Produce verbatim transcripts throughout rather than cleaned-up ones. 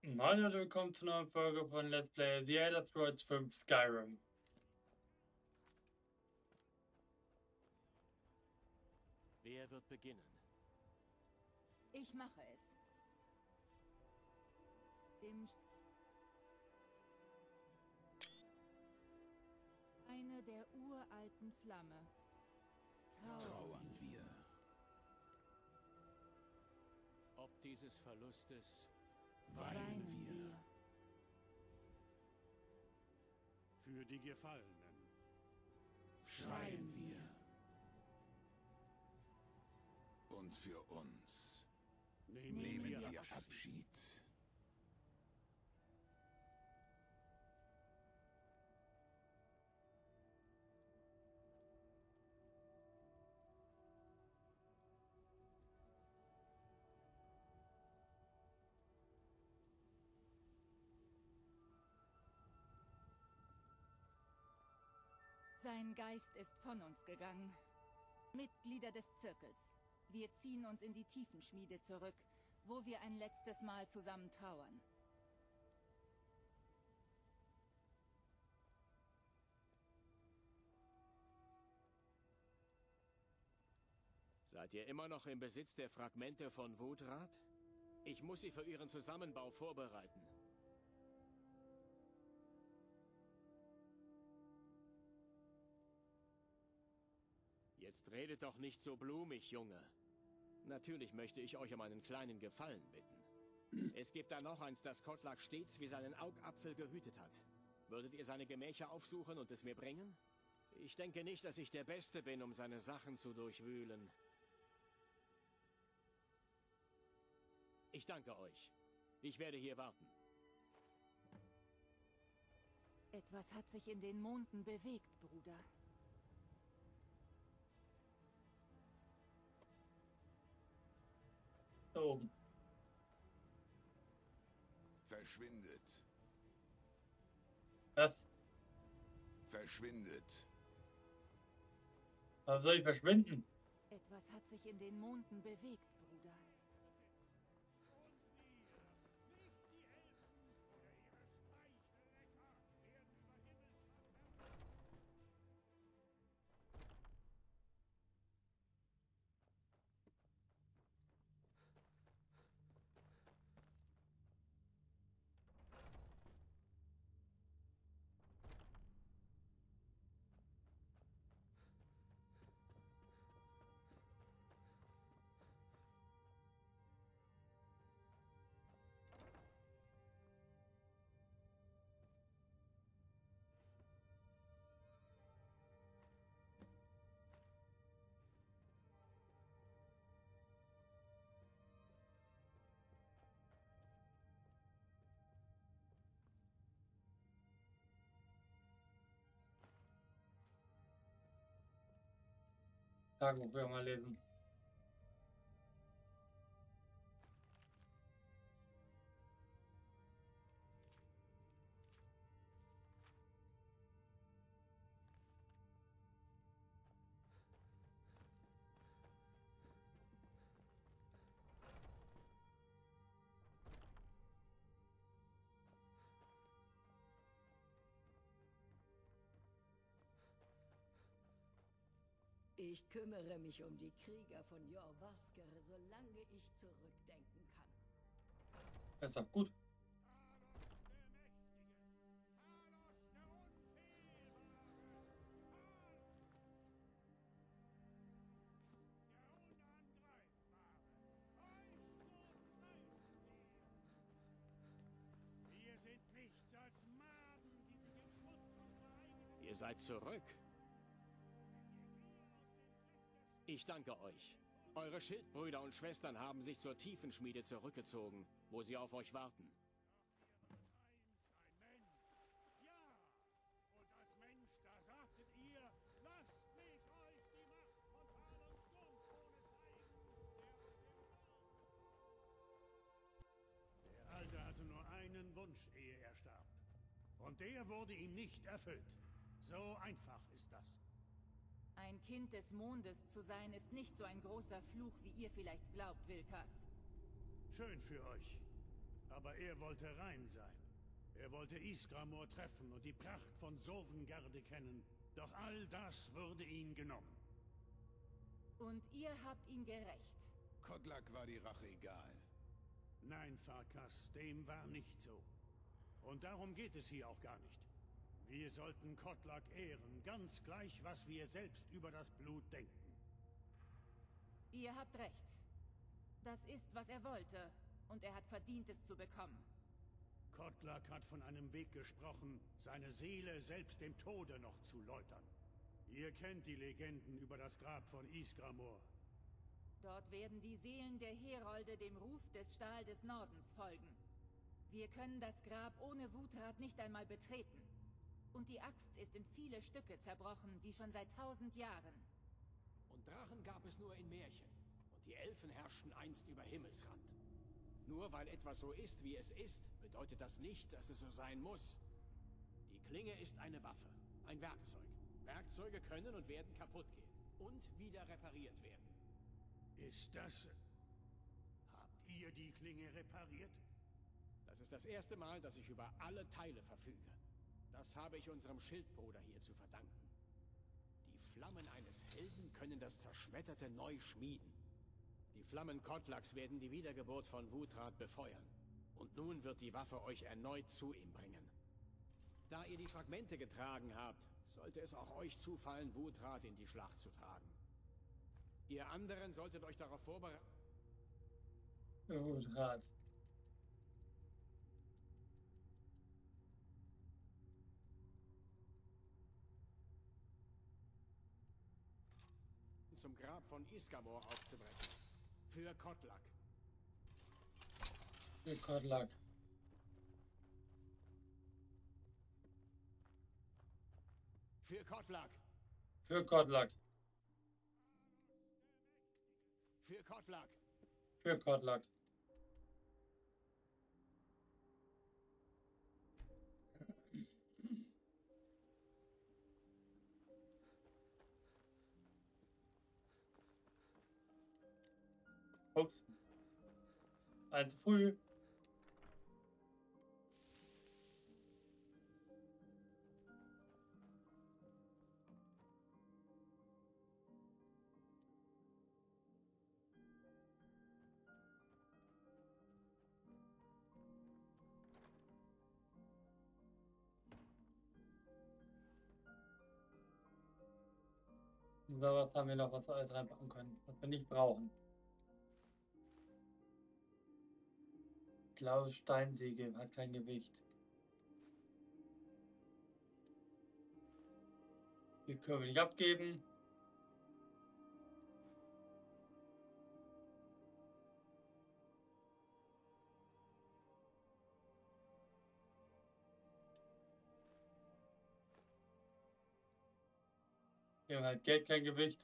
Moin und willkommen zu einer neuen Folge von Let's Play The Elder Scrolls fünf Skyrim. Wer wird beginnen? Ich mache es. Dem Sch Eine der uralten Flamme. Trauern, Trauern wir. Ob dieses Verlustes Weinen wir. Für die Gefallenen. Schreien wir. Und für uns Nehmen, nehmen wir wir Abschied. Abschied. Sein Geist ist von uns gegangen. Mitglieder des Zirkels. Wir ziehen uns in die Tiefenschmiede zurück, wo wir ein letztes Mal zusammen trauern. Seid ihr immer noch im Besitz der Fragmente von Wutrat? Ich muss sie für ihren Zusammenbau vorbereiten. Jetzt redet doch nicht so blumig, Junge. Natürlich möchte ich euch um einen kleinen Gefallen bitten. Es gibt da noch eins, das Kotlak stets wie seinen Augapfel gehütet hat. Würdet ihr seine Gemächer aufsuchen und es mir bringen? Ich denke nicht, dass ich der Beste bin, um seine Sachen zu durchwühlen. Ich danke euch. Ich werde hier warten. Etwas hat sich in den Monden bewegt, Bruder. Da oben. Verschwindet. Was? Verschwindet. Was soll ich verschwinden? Etwas hat sich in den Monden bewegt, Bruder. Tagebuch wieder mal lesen. Ich kümmere mich um die Krieger von Jorvaskere, solange ich zurückdenken kann. Das ist doch gut. Wir sind nichts als Maden, die sich im Schmutz unserer eigenen... Ihr seid zurück. Ich danke euch. Eure Schildbrüder und Schwestern haben sich zur Tiefenschmiede zurückgezogen, wo sie auf euch warten. Einst ein Mensch. Ja, und als Mensch, da sagtet ihr, lasst mich euch die Macht von Talos Sumpfkrone zeigen, der Der Alte hatte nur einen Wunsch, ehe er starb. Und der wurde ihm nicht erfüllt. So einfach ist das. Ein Kind des Mondes zu sein, ist nicht so ein großer Fluch, wie ihr vielleicht glaubt, Wilkas. Schön für euch. Aber er wollte rein sein. Er wollte Ysgramor treffen und die Pracht von Sovngarde kennen. Doch all das wurde ihm genommen. Und ihr habt ihn gerächt. Kodlak war die Rache egal. Nein, Farkas, dem war nicht so. Und darum geht es hier auch gar nicht. Wir sollten Kodlak ehren, ganz gleich, was wir selbst über das Blut denken. Ihr habt recht. Das ist, was er wollte. Und er hat verdient, es zu bekommen. Kodlak hat von einem Weg gesprochen, seine Seele selbst dem Tode noch zu läutern. Ihr kennt die Legenden über das Grab von Ysgramor. Dort werden die Seelen der Herolde dem Ruf des Stahl des Nordens folgen. Wir können das Grab ohne Wuthrat nicht einmal betreten. Und die Axt ist in viele Stücke zerbrochen, wie schon seit tausend Jahren. Und Drachen gab es nur in Märchen. Und die Elfen herrschten einst über Himmelsrand. Nur weil etwas so ist, wie es ist, bedeutet das nicht, dass es so sein muss. Die Klinge ist eine Waffe, ein Werkzeug. Werkzeuge können und werden kaputt gehen. Und wieder repariert werden. Ist das... Habt ihr die Klinge repariert? Das ist das erste Mal, dass ich über alle Teile verfüge. Das habe ich unserem Schildbruder hier zu verdanken. Die Flammen eines Helden können das Zerschmetterte neu schmieden. Die Flammen Kodlaks werden die Wiedergeburt von Wuthrat befeuern. Und nun wird die Waffe euch erneut zu ihm bringen. Da ihr die Fragmente getragen habt, sollte es auch euch zufallen, Wuthrat in die Schlacht zu tragen. Ihr anderen solltet euch darauf vorbereiten... Wuthrat. zum Grab von Ysgramor aufzubrechen. Für Kodlak. Für Kodlak. Für Kodlak. Für Kodlak. Für Kodlak. Für Kodlak. Ups. Eins zu früh. So, was haben wir noch, was wir alles reinpacken können, was wir nicht brauchen? Klaus Steinsäge hat kein Gewicht. Die können wir nicht abgeben. Wir haben halt Geld, kein Gewicht.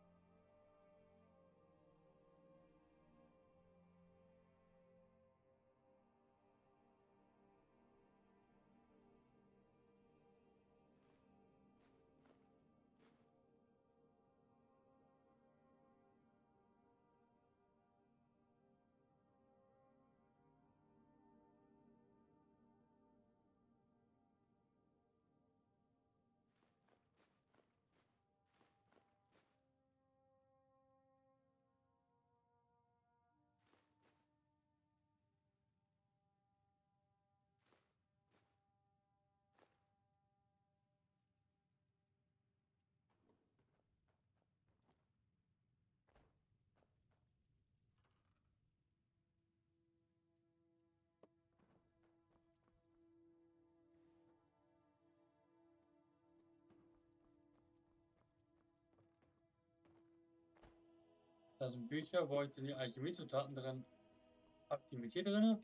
Da sind Bücher, wo ich die Alchemiezutaten drin. Habt ihr mit hier drin?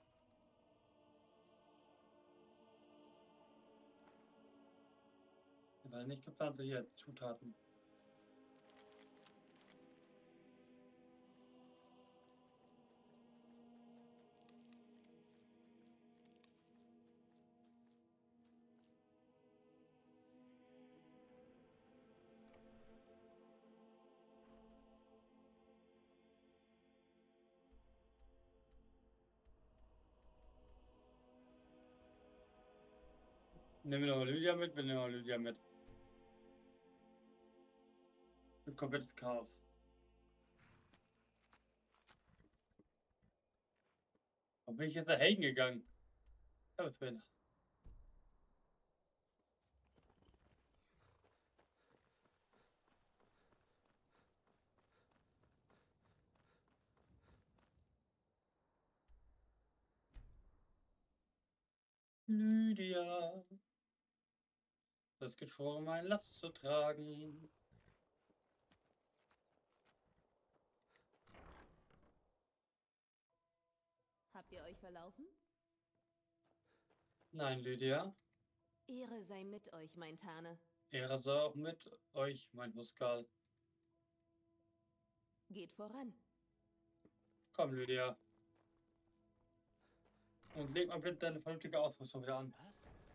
Leider nicht geplant, hier Zutaten. Nehmen wir noch Lydia mit, wir nehmen noch Lydia mit. Ein komplettes Chaos. Warum bin ich jetzt da hingegangen? Ja, was bin? Lydia. Das geschworen, mein Last zu tragen. Habt ihr euch verlaufen? Nein, Lydia. Ehre sei mit euch, mein Tane. Ehre sei auch mit euch, mein Huskal. Geht voran. Komm, Lydia. Und leg mal bitte deine vernünftige Ausrüstung wieder an.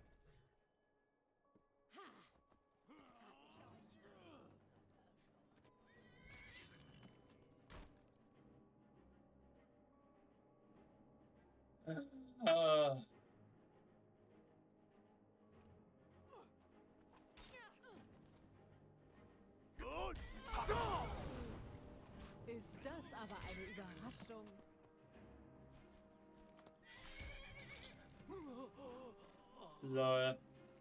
Ah. Ist das aber eine Überraschung? Lol.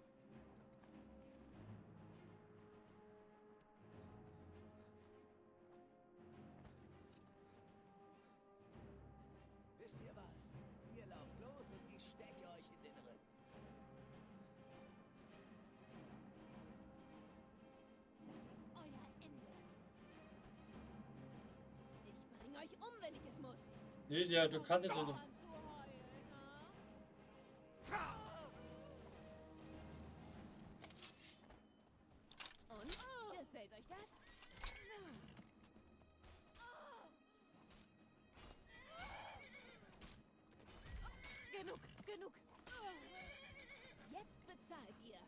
Wisst ihr was? Ihr lauft los und ich steche euch in den Rücken. Das ist euer Ende. Ich bringe euch um, wenn ich es muss. Lydia, du kannst jetzt doch. Und? Gefällt euch das? Genug, genug. Jetzt bezahlt ihr.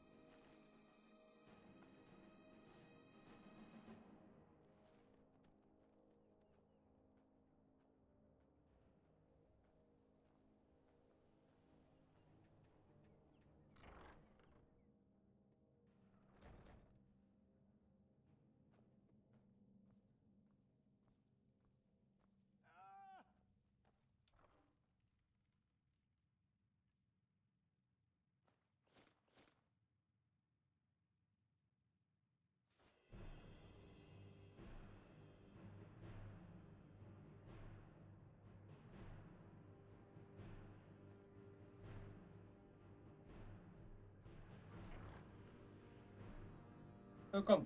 Na komm.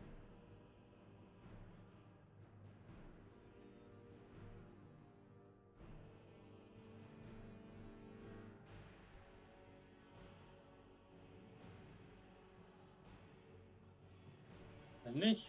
Wenn nicht.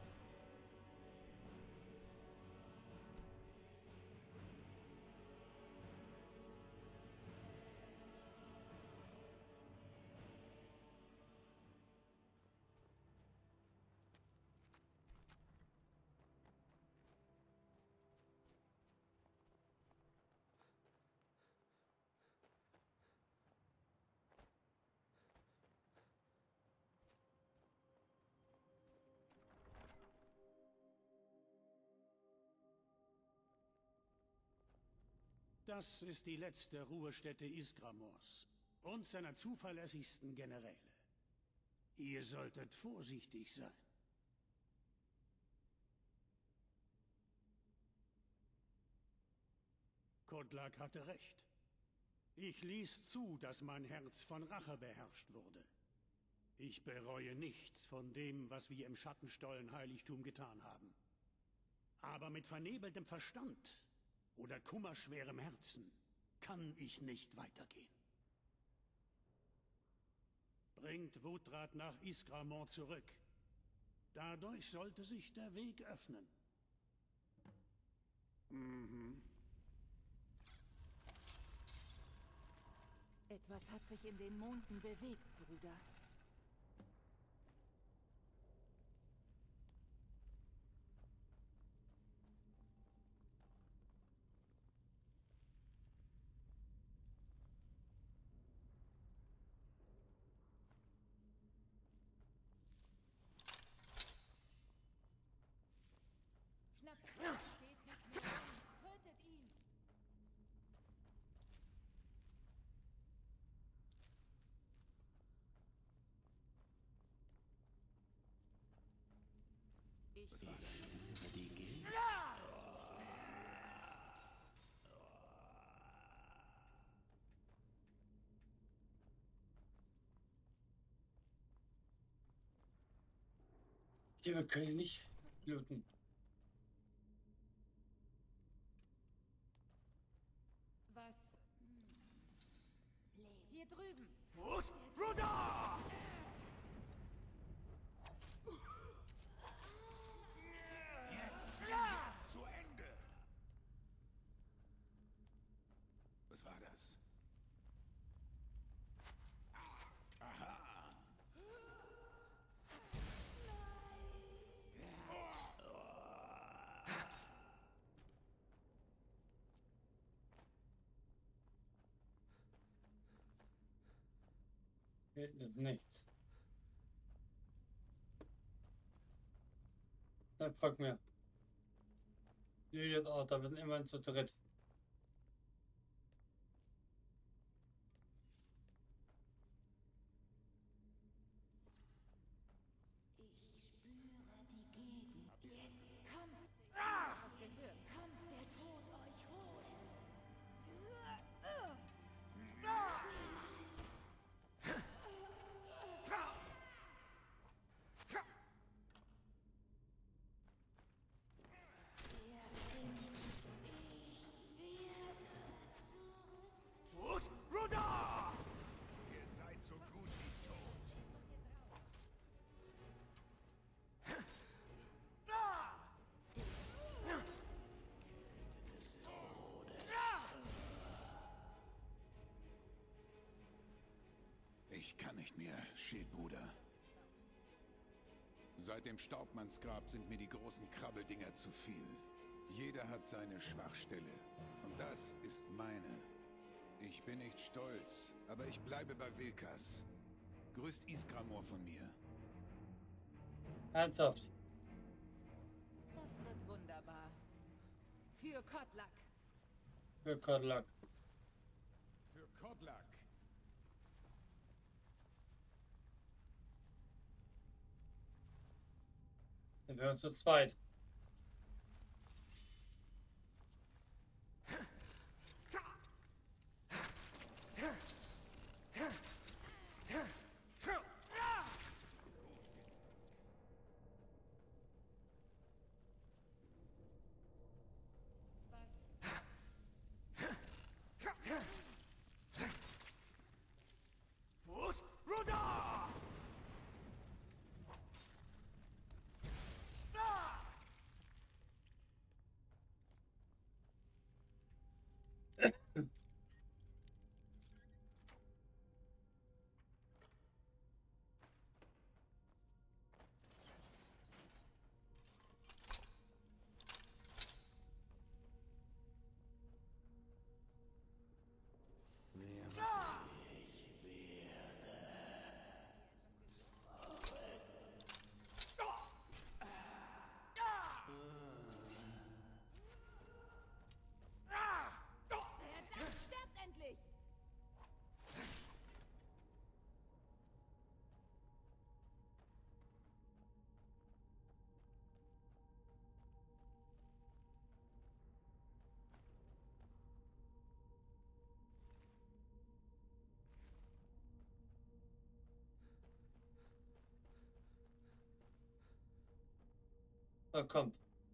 Das ist die letzte Ruhestätte Isgramors und seiner zuverlässigsten Generäle. Ihr solltet vorsichtig sein. Kodlak hatte recht. Ich ließ zu, dass mein Herz von Rache beherrscht wurde. Ich bereue nichts von dem, was wir im Schattenstollen-Heiligtum getan haben. Aber mit vernebeltem Verstand oder kummerschwerem Herzen kann ich nicht weitergehen. Bringt Wutrat nach Isgramor zurück. Dadurch sollte sich der Weg öffnen. Mhm. Etwas hat sich in den Monden bewegt, Bruder. Was war das? Hier, wir können nicht looten. Was? Hier drüben. Fuß, Bruder! Jetzt zu Ende! Was war das? Aha! Hier hinten ist nichts. Na, frag mir. Julius Ort, wir sind immerhin zu dritt. Komm! Was gehört? Kommt der Tod euch holen! Fuß, Bruder! Ihr seid so gut wie tot. Ich kann nicht mehr, Schildbruder. Seit dem Staubmannsgrab sind mir die großen Krabbeldinger zu viel. Jeder hat seine Schwachstelle. Und das ist meine. Ich bin nicht stolz, aber ich bleibe bei Wilkas. Grüßt Isgramor von mir. Ernsthaft. Das wird wunderbar. Für Kotlak. Für Kodlak. Für Kodlak. Sind wir uns zu zweit. Fuß, Bruder! Verdammt, sterbt endlich! So, kommt.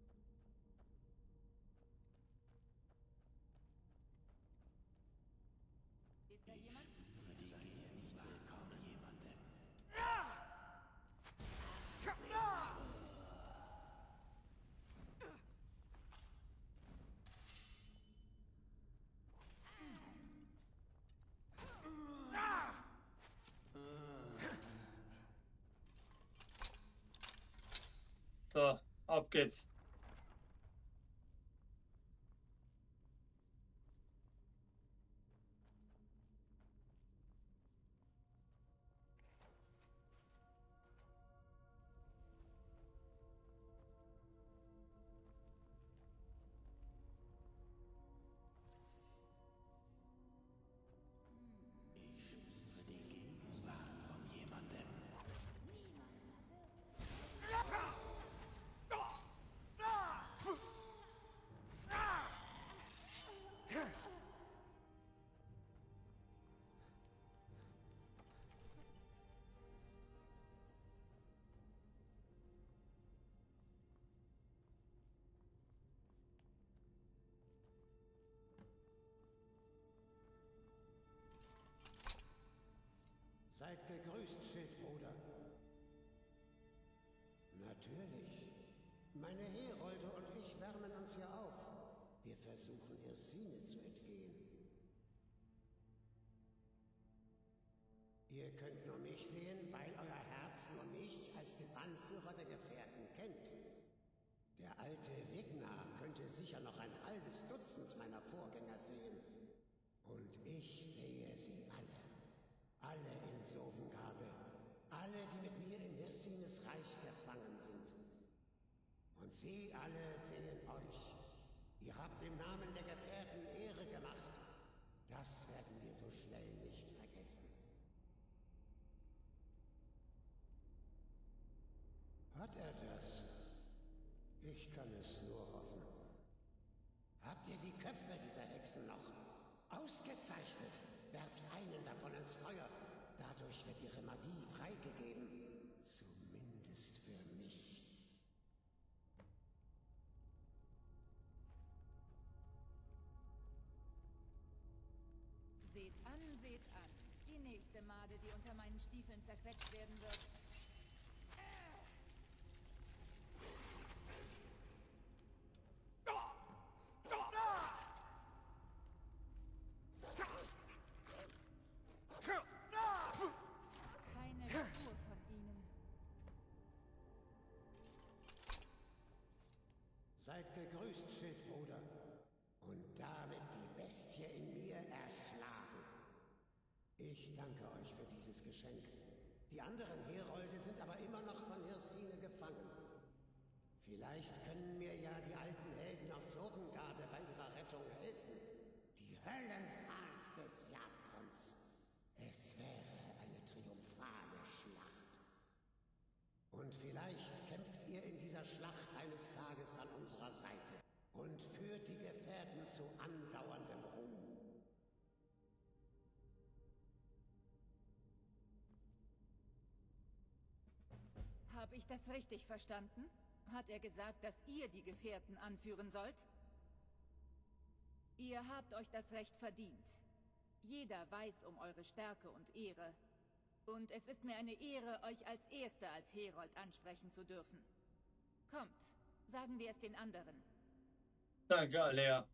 Ist da jemand? So, auf geht's. Seid gegrüßt, Schildbruder. Natürlich. Meine Herolde und ich wärmen uns hier auf. Wir versuchen, Irsine zu entgehen. Ihr könnt nur mich sehen, weil euer Herz nur mich als den Anführer der Gefährten kennt. Der alte Wignar könnte sicher noch ein halbes Dutzend meiner Vorgänger sehen. Und ich sehe sie alle. Alle in Sovengarde. Alle, die mit mir in Hirsines Reich gefangen sind. Und sie alle sehen euch. Ihr habt im Namen der Gefährten Ehre gemacht. Das werden wir so schnell nicht vergessen. Hat er das? Ich kann es nur hoffen. Habt ihr die Köpfe dieser Hexen noch? Ausgezeichnet! Werft einen davon ins Feuer. Dadurch wird ihre Magie freigegeben. Zumindest für mich. Seht an, seht an. Die nächste Made, die unter meinen Stiefeln zerquetscht werden wird. Keine Spur von ihnen. Seid gegrüßt, Schildbruder. Und damit die Bestie in mir erschlagen. Ich danke euch für dieses Geschenk. Die anderen Herolde sind aber immer noch von Hirsine gefangen. Vielleicht können mir ja die alten Helden aus Sovengarde bei ihrer Rettung helfen. Die Höllenfahrt des Jagdgrunds. Es wäre eine triumphale Schlacht. Und vielleicht kämpft ihr in dieser Schlacht eines Tages an unserer Seite und führt die Gefährten zu andauerndem Ruhm. Habe ich das richtig verstanden? Hat er gesagt, dass ihr die Gefährten anführen sollt? Ihr habt euch das Recht verdient. Jeder weiß um eure Stärke und Ehre. Und es ist mir eine Ehre, euch als Erster als Herold ansprechen zu dürfen. Kommt, sagen wir es den anderen. Danke, Alea.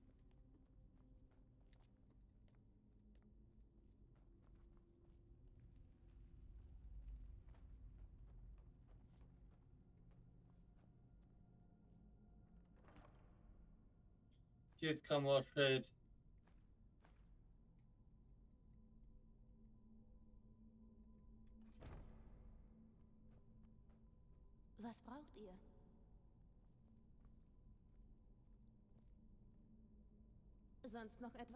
Hier ist Kramorschfeld. Was braucht ihr? Sonst noch etwas?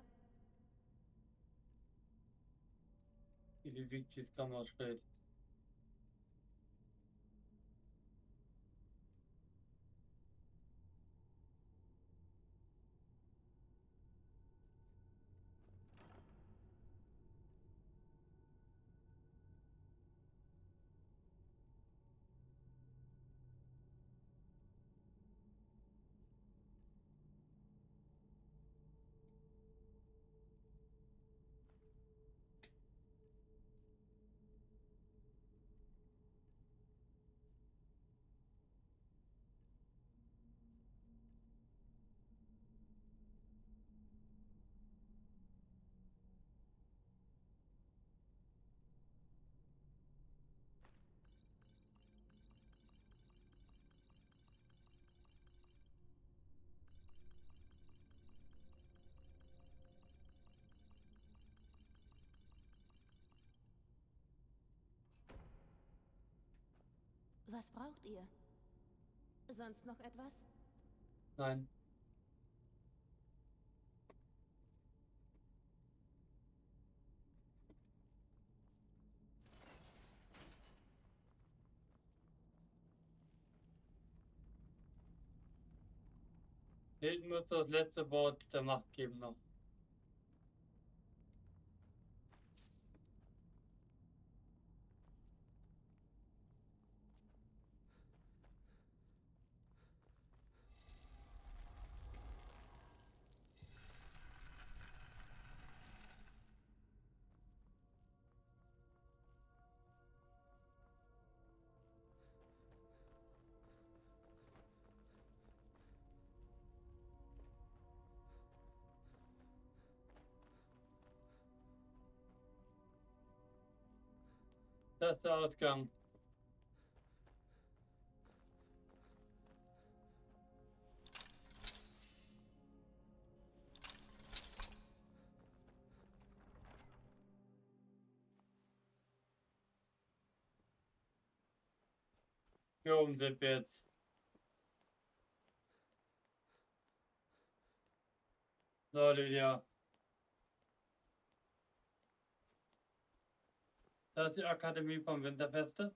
Wie wiegt dieses Kramorschfeld? Was braucht ihr? Sonst noch etwas? Nein. Hinten muss das letzte Wort der Macht geben noch. Das ist der Ausgang. Hier oben sind wir jetzt. So, Lydia. Das ist die Akademie vom Winterfeste.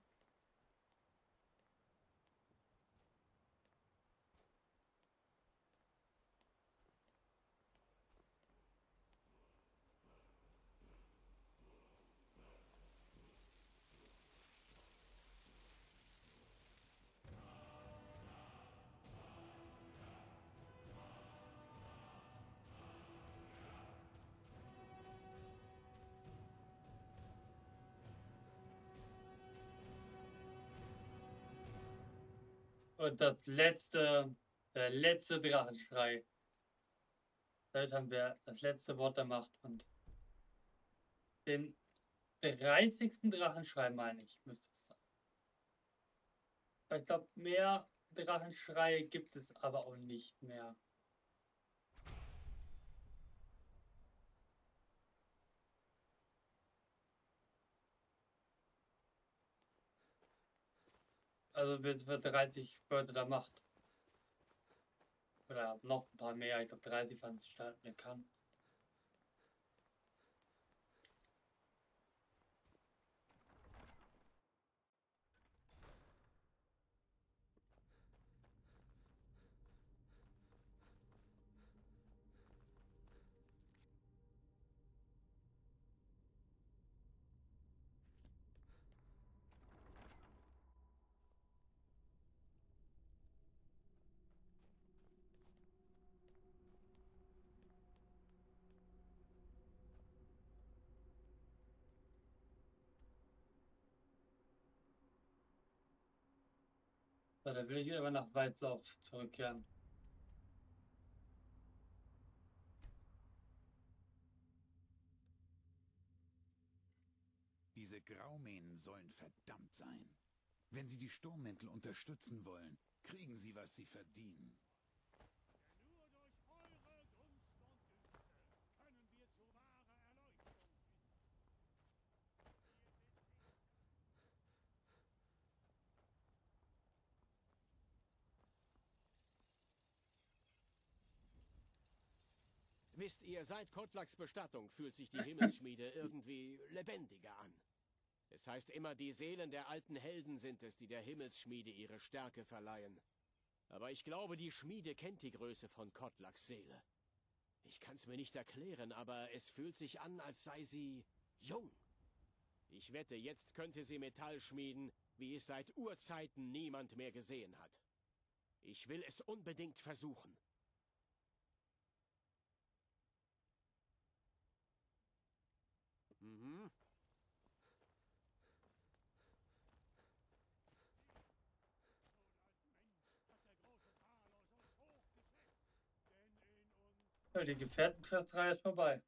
Und das letzte, der letzte Drachenschrei. Damit haben wir das letzte Wort der Macht und den dreißigsten Drachenschrei, meine ich, müsste es sein. Ich glaube, mehr Drachenschreie gibt es aber auch nicht mehr. Also wird für dreißig Wörter der Macht. Oder noch ein paar mehr, ich glaube dreißig waren es starten kann. So, dann will ich immer nach Weißlauf zurückkehren. Diese Graumähnen sollen verdammt sein. Wenn sie die Sturmmäntel unterstützen wollen, kriegen sie, was sie verdienen. Denn nur durch eure Gunst und Güte können wir zu wahrer Erleuchtung finden. Wisst ihr, seit Kotlaks Bestattung fühlt sich die Himmelsschmiede irgendwie lebendiger an. Es heißt immer, die Seelen der alten Helden sind es, die der Himmelsschmiede ihre Stärke verleihen. Aber ich glaube, die Schmiede kennt die Größe von Kotlaks Seele. Ich kann's mir nicht erklären, aber es fühlt sich an, als sei sie jung. Ich wette, jetzt könnte sie Metall schmieden, wie es seit Urzeiten niemand mehr gesehen hat. Ich will es unbedingt versuchen. Mhm. Ja, die Gefährtenquest-Reihe ist vorbei.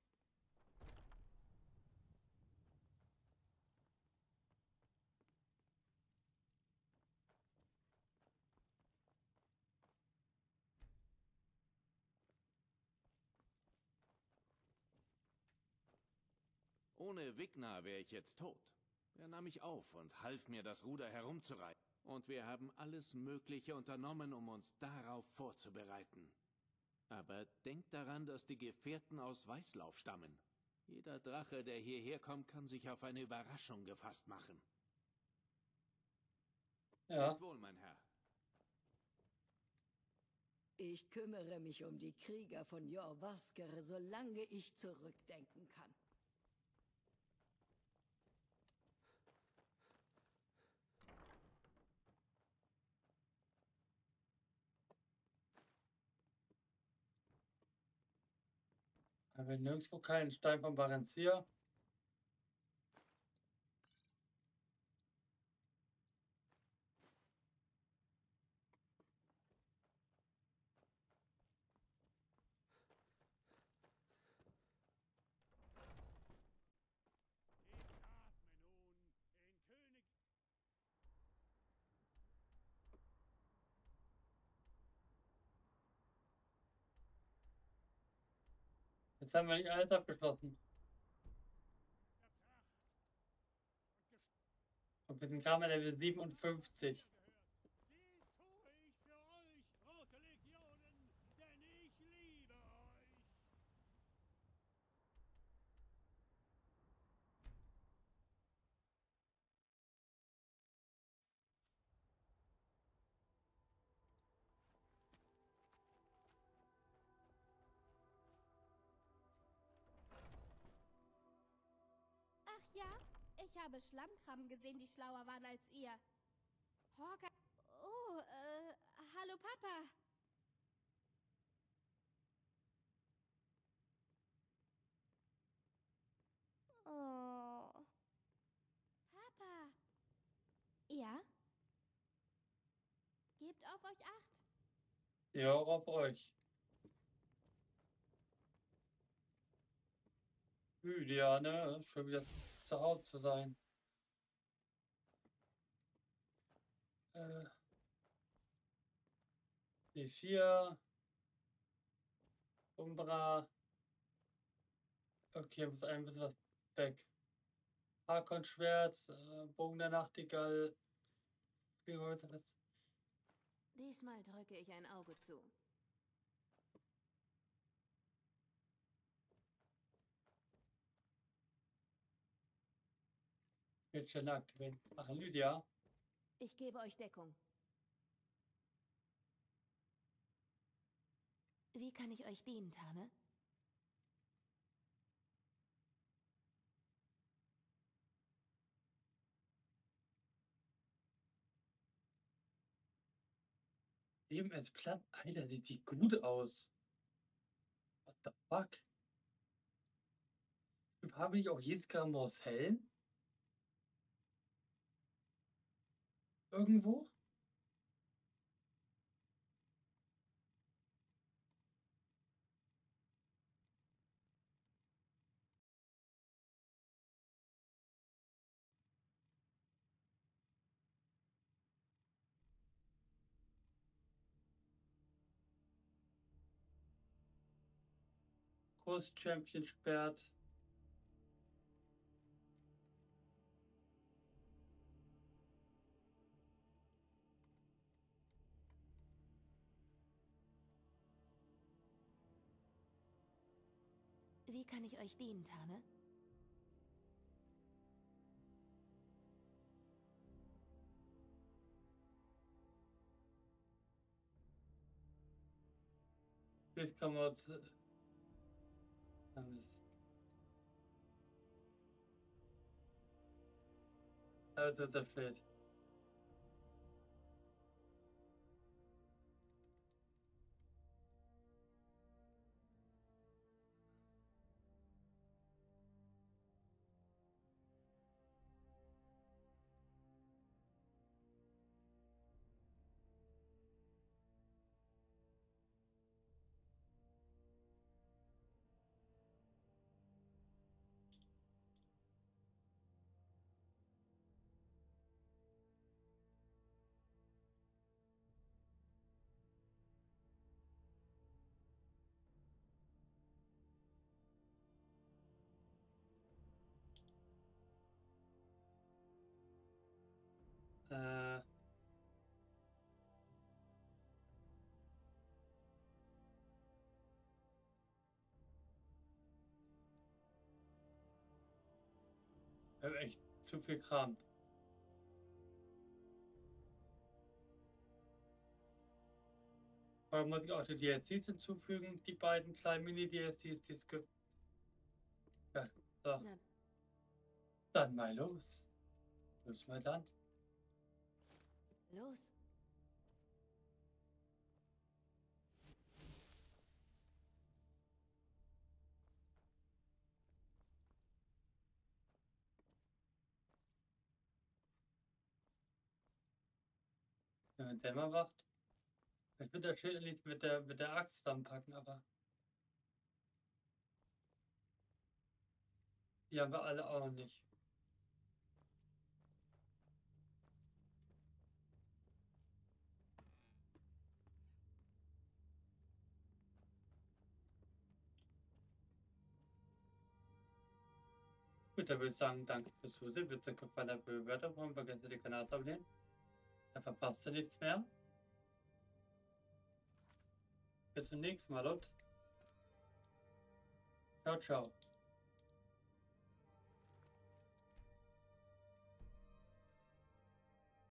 Ohne Wignar wäre ich jetzt tot. Er nahm mich auf und half mir, das Ruder herumzureißen. Und wir haben alles Mögliche unternommen, um uns darauf vorzubereiten. Aber denkt daran, dass die Gefährten aus Weißlauf stammen. Jeder Drache, der hierher kommt, kann sich auf eine Überraschung gefasst machen. Ja. Lebt wohl, mein Herr. Ich kümmere mich um die Krieger von Jorvaskere, solange ich zurückdenken kann. Haben wir nirgendwo keinen Stein von Barenzier? Jetzt haben wir nicht alles abgeschlossen. Und wir sind gerade Level siebenundfünfzig. Dies tue ich für euch, Rote Legionen, denn ich liebe euch. Ach ja, ich habe Schlammkrabben gesehen, die schlauer waren als ihr. Horka... Oh, äh, hallo Papa. Oh. Papa. Ja? Gebt auf euch acht. Ja, auch auf euch. Müde, ja, ne? Schon wieder zu Hause zu sein. Äh, D vier. Umbra. Okay, muss ein bisschen was weg. Hakon-Schwert, äh, Bogen der Nachtigall. Kriegen wir jetzt was? Diesmal drücke ich ein Auge zu. Jetzt schon aktivieren. Ach, Lydia. Ich gebe euch Deckung. Wie kann ich euch dienen, Tane? Eben es platt. Alter, sieht die gut aus. What the fuck? Habe ich auch Jessica Moors Helm? Irgendwo? Kurs-Champion sperrt. Wie kann ich euch dienen, Tane? Jetzt kommen wir zu. Also zerfällt. Äh. Ich hab echt zu viel Kram. Oder muss ich auch die D L Cs hinzufügen? Die beiden kleinen Mini-D L Cs, die es gibt. Ja, so. Na, Dann mal los. Los mal dann. los. Wenn man Dämmer wacht. Ich würde das Schild nicht mit der, mit der Axt dann packen, aber. Die haben wir alle auch nicht. Gut, dann würde ich sagen, danke fürs Zusehen. Wird es euch gefallen, dann bewertet und vergesst den Kanal zu abonnieren. Dann verpasst ihr nichts mehr. Bis zum nächsten Mal, Leute. Ciao, ciao.